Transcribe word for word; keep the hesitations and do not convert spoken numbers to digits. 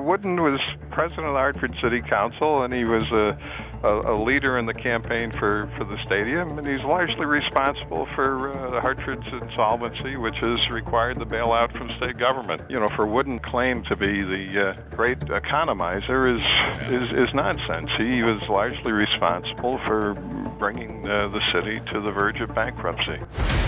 Wooden was president of the Hartford City Council, and he was a, a, a leader in the campaign for, for the stadium, and he's largely responsible for uh, Hartford's insolvency, which has required the bailout from state government. You know, for Wooden claim to be the uh, great economizer is, is, is nonsense. He was largely responsible for bringing uh, the city to the verge of bankruptcy.